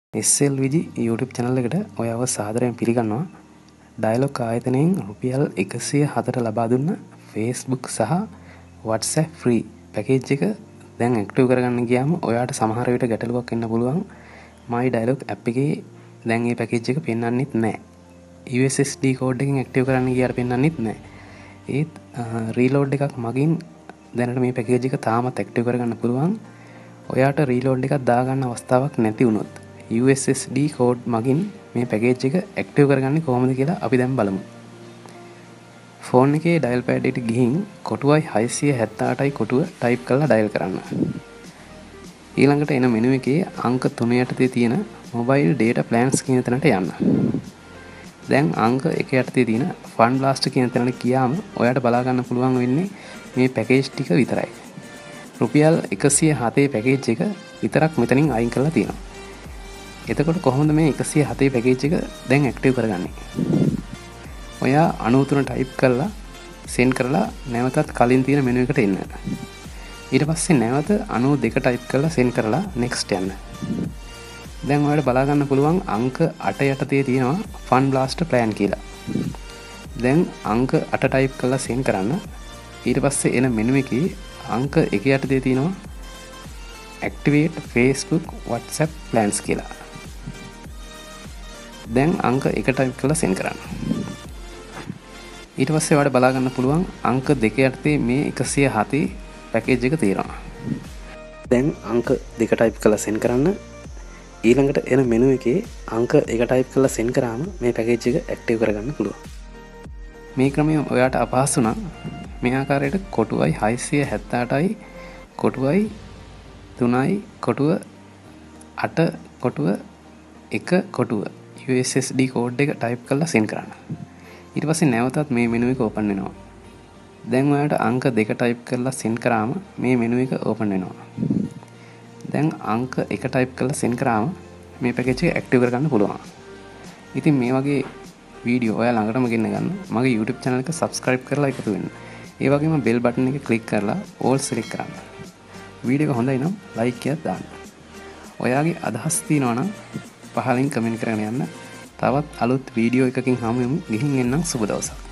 SLVG YouTube channel එකට ඔයාව සාදරයෙන් පිළිගන්නවා. ඩයලොග් ආයතනයෙන් රුපියල් 104ට ලබා දුන්න Facebook සහ WhatsApp free package එක දැන් ඇක්ටිව් කරගන්න ගියාම ඔයාට සමහර විට ගැටලුවක් එන්න පුළුවන්. My Dialog app එකේ දැන් මේ package එක පෙන්වන්නෙත් නැහැ. USSD code එකෙන් ඇක්ටිව් කරන්න ගියාට පෙන්වන්නෙත් නැහැ. ඒත් reload එකක් මගින් දැනට මේ package එක තාමත් ඇක්ටිව් කරගන්න පුළුවන්. ඔයාට reload එකක් දාගන්න අවස්ථාවක් නැති වුණොත් USSD code මගින් මේ package එක ඇක්ටිව් කරගන්නේ කොහොමද කියලා අපි දැන් බලමු. ෆෝන් එකේ dial pad එකට ගිහින් කොටුවයි 678යි කොටුව type කරලා dial කරන්න. ඊළඟට එන menu එකේ අංක 3 යටතේ තියෙන mobile data plans කියන තැනට යන්න. දැන් අංක 1 යටතේ තියෙන Fun Blast කියන තැනට ගියාම ඔයාට බලා ගන්න පුළුවන් වෙන්නේ මේ package ටික විතරයි. රුපියල් 107 package එක විතරක් මෙතනින් අයින් කරලා තියෙනවා. එතකොට කොහොමද මේ 107 package එක දැන් ඇක්ටිව් කරගන්නේ? ඔයා 93 type කරලා send කරලා නැවතත් කලින් තියෙන menu එකට එන්න. ඊට පස්සේ නැවත 92 type කරලා send කරලා next යන්න. දැන් ඔයාලට බලා ගන්න පුළුවන් අංක 8 යටතේ තියෙනවා Fun Blast plan කියලා. දැන් අංක 8 type කරලා send කරන්න. ඊට පස්සේ එන menu එකේ අංක 1 යටතේ තියෙනවා activate Facebook WhatsApp plans කියලා. දැන් අංක 1 type කරලා send කරන්න. ඊට පස්සේ ඔයාලට බලා ගන්න පුළුවන් අංක 2 යටතේ මේ 107 package එක තියෙනවා. දැන් අංක 2 type කරලා send කරන්න. ඊළඟට එන menu එකේ අංක 1 type කරලා send කරාම මේ package එක active කරගන්න පුළුවන්. මේ ක්‍රමය ඔයාට අපහසු නම් මේ ආකාරයට කොටුවයි 678යි කොටුවයි 3යි කොටුව 8 කොටුව 1 කොටුව USSD code එක type කරලා send කරන්න. ඊට පස්සේ නැවතත් මේ menu එක open වෙනවා. දැන් ඔයාලට අංක 2 type කරලා send කරාම මේ menu එක open වෙනවා. දැන් අංක 1 type කරලා send කරාම මේ package එක active කරගන්න පුළුවන්. ඉතින් මේ වගේ වීඩියෝ ඔයා ළඟටම ගෙන්න ගන්න මගේ YouTube channel එක subscribe කරලා එකතු වෙන්න. ඒ වගේම bell button එක click කරලා all select කරන්න. වීඩියෝ එක හොඳයි නම් like එකක් දාන්න. ඔයාගේ අදහස් තියෙනවා නම් පහලින් කමෙන්ට් කරගෙන යන්න. තවත් අලුත් වීඩියෝ එකකින් හමු වෙමු. ගිහින් එන්නම් සුබ දවසක්.